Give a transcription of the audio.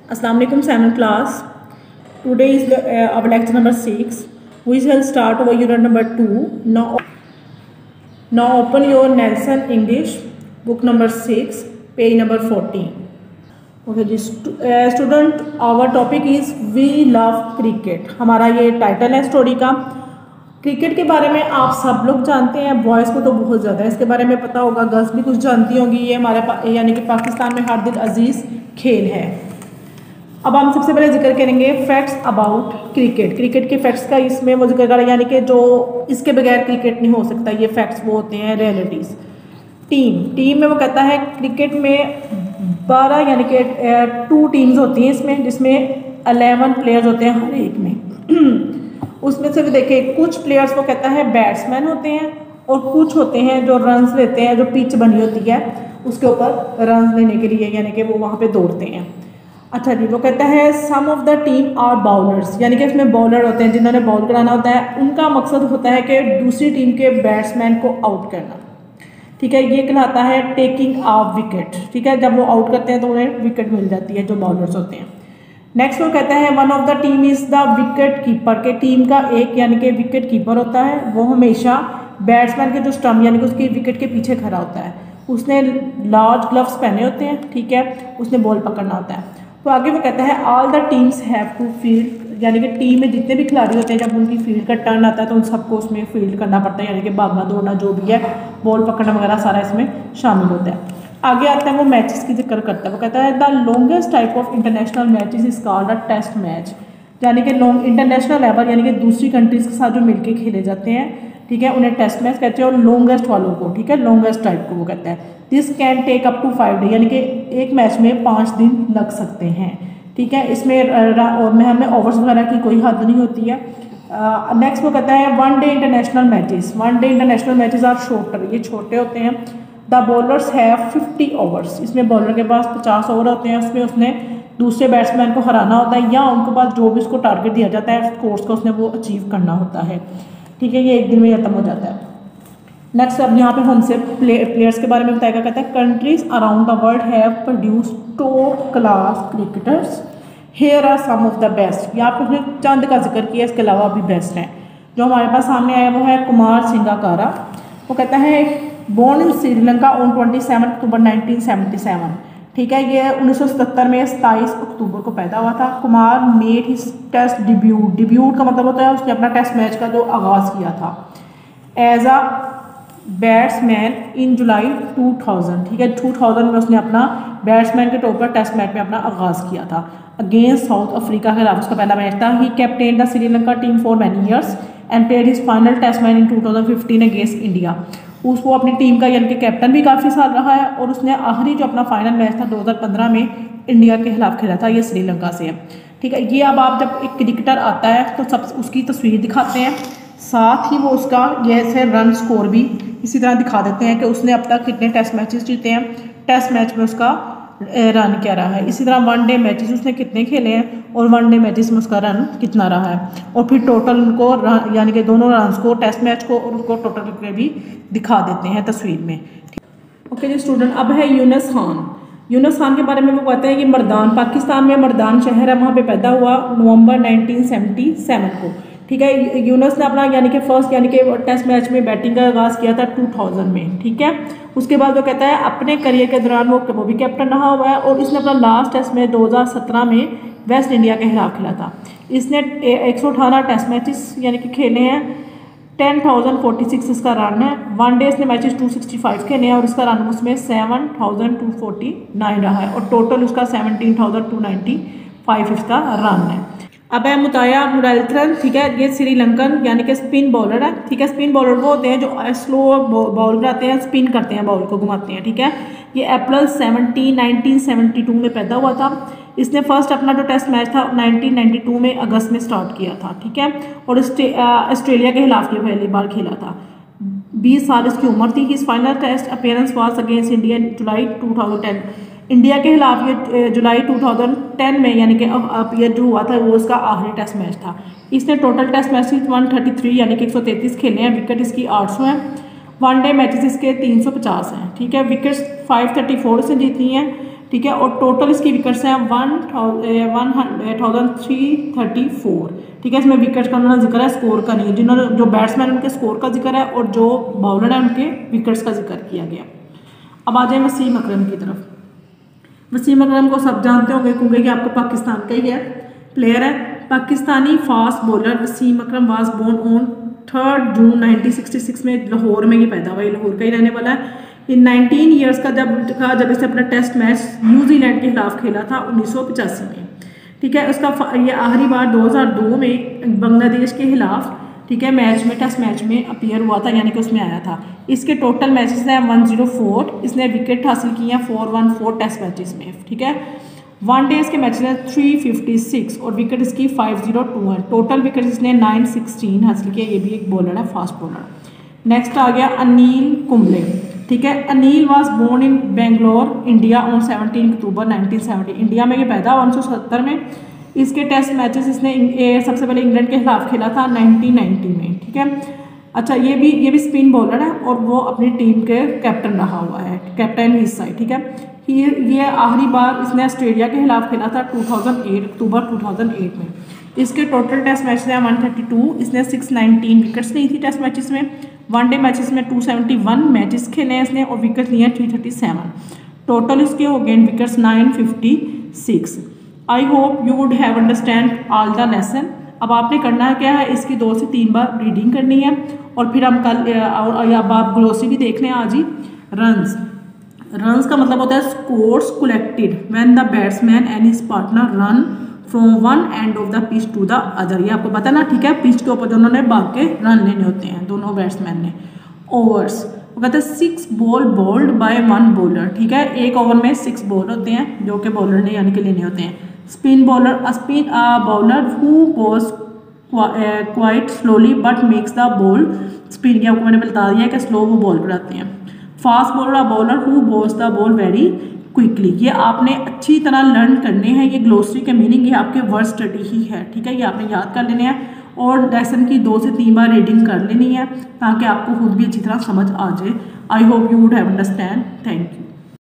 Assalamu alaikum, 7th class. Today is our lecture number 6. We shall start our unit number 2. Now open your Nelson English book number 6, page number 14. Okay, student, our topic is We Love Cricket. हमारा ये title है story का। Cricket के बारे में आप सब लोग जानते हैं, बॉयज़ को तो बहुत ज़्यादा इसके बारे में पता होगा, गर्ल्स भी कुछ जानती होंगी। ये हमारे यानी कि पाकिस्तान में हर दिल अजीज़ खेल है। अब हम सबसे पहले जिक्र करेंगे फैक्ट्स अबाउट क्रिकेट। क्रिकेट के फैक्ट्स का इसमें वो जिक्र करें, यानी कि जो इसके बगैर क्रिकेट नहीं हो सकता। ये फैक्ट्स वो होते हैं रियलिटीज़। टीम में वो कहता है क्रिकेट में 12 यानी कि 2 टीम्स होती हैं इसमें, जिसमें 11 प्लेयर्स होते हैं हर एक में। उसमें से भी देखिए कुछ प्लेयर्स को कहता है बैट्समैन होते हैं और कुछ होते हैं जो रन्स लेते हैं, जो पिच बनी होती है उसके ऊपर रन्स लेने के लिए, यानी कि वो वहाँ पे दौड़ते हैं। अच्छा जी, वो कहता है some of the team are bowlers, यानी कि इसमें बॉलर होते हैं जिन्होंने बॉल कराना होता है। उनका मकसद होता है कि दूसरी टीम के बैट्समैन को आउट करना। ठीक है, ये कहलाता है टेकिंग अ विकेट। ठीक है, जब वो आउट करते हैं तो उन्हें विकेट मिल जाती है जो बॉलर्स होते हैं। नेक्स्ट वो कहता है one of the team is the wicket keeper, के टीम का एक यानी कि विकेट कीपर होता है। वो हमेशा बैट्समैन के जो स्टंप यानी कि उसकी विकेट के पीछे खड़ा होता है। उसने लार्ज ग्लव्स पहने होते हैं। ठीक है, उसने बॉल पकड़ना होता है। तो आगे वो कहता है all the teams have to field, यानी कि टीम में जितने भी खिलाड़ी होते हैं जब उनकी फील्ड का टर्न आता है तो उन सबको उसमें फील्ड करना पड़ता है, यानी कि भागना दौड़ना जो भी है, बॉल पकड़ना वगैरह सारा इसमें शामिल होता है। आगे आता है वो मैचेस की जिक्र करता है। वो कहता है the longest type of international matches is called a test match, यानी कि लॉन्ग इंटरनेशनल लेवल यानी कि दूसरी कंट्रीज के साथ जो मिलके खेले जाते हैं, ठीक है, उन्हें टेस्ट मैच कहते हैं। और लॉन्गेस्ट वालों को, ठीक है, लॉन्गेस्ट टाइप को वो कहता है this can take up to 5 day, यानी कि एक मैच में 5 दिन लग सकते हैं। ठीक है, इसमें हमें ओवर्स वगैरह की कोई हद नहीं होती है। नेक्स्ट वो कहता है 1 day international matches. 1 day international matches are shorter, ये छोटे होते हैं। द बॉलर्स हैव 50 ओवर्स, इसमें बॉलर के पास 50 ओवर होते हैं। उसमें उसने दूसरे बैट्समैन को हराना होता है या उनके पास जो भी उसको टारगेट दिया जाता है कोर्स का उसने वो अचीव करना होता है। ठीक है, ये एक दिन में खत्म हो जाता है। नेक्स्ट अब यहाँ पे हमसे प्लेयर्स के बारे में बताएगा। कहता है countries around the world have produce top class cricketers, here are some of the best. यहाँ पे उसने चंद का जिक्र किया, इसके अलावा भी बेस्ट हैं। जो हमारे पास सामने आया वो है कुमार संगकारा। वो कहता है born in Sri Lanka on 27 October 1977। ठीक है, ये 1977 में 27 अक्टूबर को पैदा हुआ था। Kumar made his test debut का मतलब होता है उसने अपना टेस्ट मैच का जो आगाज़ किया था एज अ बैट्समैन इन जुलाई 2000। ठीक है, 2000 में उसने अपना बैट्समैन के तौर पर टेस्ट मैच में अपना आगाज़ किया था अगेंस्ट साउथ अफ्रीका के खिलाफ। उसका पहला मैच था। He captain the Sri Lanka team for many years and played his final test match in 2015 against India. उसको अपनी टीम का यानी कि कैप्टन भी काफ़ी साल रहा है और उसने आखिरी जो अपना फाइनल मैच था 2015 में इंडिया के खिलाफ खेला था। ये श्रीलंका से है। ठीक है, ये अब आप जब एक क्रिकेटर आता है तो सब उसकी तस्वीर दिखाते हैं, साथ ही वो उसका जैसे रन स्कोर भी इसी तरह दिखा देते हैं कि उसने अब तक कितने टेस्ट मैचेस जीते हैं, टेस्ट मैच में उसका रन क्या रहा है। इसी तरह 1 डे मैचेस उसने कितने खेले हैं और 1 डे मैचेस में उसका रन कितना रहा है, और फिर टोटल उनको यानी कि दोनों रन को, टेस्ट मैच को और उनको टोटल करके भी दिखा देते हैं तस्वीर में। ओके जी स्टूडेंट, अब है यूनुस खान। यूनुस खान के बारे में वो कहते हैं कि मर्दान, पाकिस्तान में मर्दान शहर है, वहाँ पे पैदा हुआ नवंबर 1977 को। ठीक है, यूनुस ने अपना यानी कि फर्स्ट यानी कि टेस्ट मैच में बैटिंग का आगाज़ किया था 2000 में। ठीक है, उसके बाद वो कहता है अपने करियर के दौरान वो भी कैप्टन रहा हुआ है और इसने अपना लास्ट टेस्ट में 2017 में वेस्ट इंडिया के खिलाफ खेला था। इसने 118 टेस्ट मैचेस यानी कि खेले हैं। 10,046 इसका रन है। 1 डे इसने मैचेस 265 खेले हैं और इसका रन उसमें 7,249 रहा है और टोटल उसका 17,295 इसका रन है। अब है मुताया मुरलीधरन। ठीक है, ये श्रीलंकन यानी कि स्पिन बॉलर है। ठीक है, स्पिन बॉलर वो होते हैं जो स्लो बॉल कराते हैं, स्पिन करते हैं, बॉल को घुमाते हैं। ठीक है, ये अप्रैल 1972 में पैदा हुआ था। इसने फर्स्ट अपना जो टेस्ट मैच था 1992 में अगस्त में स्टार्ट किया था। ठीक है, और ऑस्ट्रेलिया के खिलाफ ये पहली बार खेला था। 20 साल इसकी उम्र थी। His final test appearance was against India in July 2010। India के खिलाफ ये जुलाई 2010 में यानी कि अब ये जो हुआ था वो उसका आखिरी टेस्ट मैच था। इसने टोटल टेस्ट मैचेस 133 यानी कि 133 खेले हैं। विकेट इसकी 800 हैं। 1 डे मैचेस इसके 350 हैं। ठीक है, विकेट्स 534 से जीती हैं। ठीक है। और टोटल इसकी विकेट्स हैं 1334, ठीक है। इसमें विकेट का उन्होंने जिक्र है, स्कोर का नहीं। जिन्होंने जो बैट्समैन उनके स्कोर का जिक्र है और जो बॉलर है उनके विकेट्स का जिक्र किया गया। अब आ जाए वसीम अकरम की तरफ। वसीम अकरम को सब जानते होंगे क्योंकि कि आपको पाकिस्तान का ही है प्लेयर है। Pakistani fast bowler Wasim Akram was born on 3 June 1966 में लाहौर में ये पैदा हुआ, लाहौर का ही रहने वाला है। इन 19 ईयर्स का जब इसने अपना टेस्ट मैच न्यूजीलैंड के खिलाफ खेला था 1985 में, ठीक है। उसका ये आखिरी बार 2002 में बांग्लादेश के खिलाफ, ठीक है, मैच में टेस्ट मैच में अपीयर हुआ था, यानी कि उसमें आया था। इसके टोटल मैचेस हैं 104, इसने विकेट हासिल की हैं 414 टेस्ट मैचेस में, ठीक है। वनडे इसके मैचेस हैं 356 और विकेट इसकी 502 है। टोटल विकेट इसने 916 हासिल किया। ये भी एक बॉलर है, फास्ट बॉलर। नेक्स्ट आ गया अनिल कुंबले, ठीक है। Anil was born in Bangalore India on 17 October 1970। India में ये पैदा हुआ 1970 में। इसके टेस्ट मैचेस इसने सबसे पहले इंग्लैंड के खिलाफ खेला था 1990 में, ठीक है। अच्छा, ये भी स्पिन बॉलर है और वो अपनी टीम के कैप्टन रहा हुआ है, कैप्टन हिज साइड, ठीक है। ये आखिरी बार इसने ऑस्ट्रेलिया के खिलाफ खेला था 2008 अक्टूबर 2008 में। इसके टोटल टेस्ट मैचेस हैं 132, इसने 619 विकेट्स ली थी टेस्ट मैचेस में। वनडे मैचेस में 271 मैचेस खेले हैं इसने और विकेट लिए 337। टोटल इसके हो गए wickets 956। I hope you would have understand all the lesson. अब आपने करना क्या है, इसकी 2 से 3 बार रीडिंग करनी है और फिर हम कल अब आप ग्लोसी भी देख लें आज ही। रन्स का मतलब होता है scores collected when the batsman and his partner run from one end of the pitch to the other. ये आपको पता है ना, ठीक है। पिच के ऊपर दोनों ने भाग के रन लेने होते हैं, दोनों बैट्समैन ने। ओवर्स, वो कहते हैं 6 बॉल बॉल्ड बाय 1 बॉलर, ठीक है। एक ओवर में 6 बॉल होते हैं जो कि बॉलर ने यानी कि लेने होते हैं। Spin bowler, bowler who goes quite slowly but makes the ball spin. ये आपको मैंने बता दिया कि स्लो वो बॉल कराते हैं। Fast bowler, bowler who bowls the ball very quickly. ये आपने अच्छी तरह लर्न करने हैं। ये ग्लोसरी के मीनिंग, ये आपके वर्ड स्टडी ही है, ठीक है। ये आपने याद कर लेने हैं और लेसन की 2 से 3 बार रीडिंग कर लेनी है ताकि आपको खुद भी अच्छी तरह समझ आ जाए। I hope you would have understand. Thank you.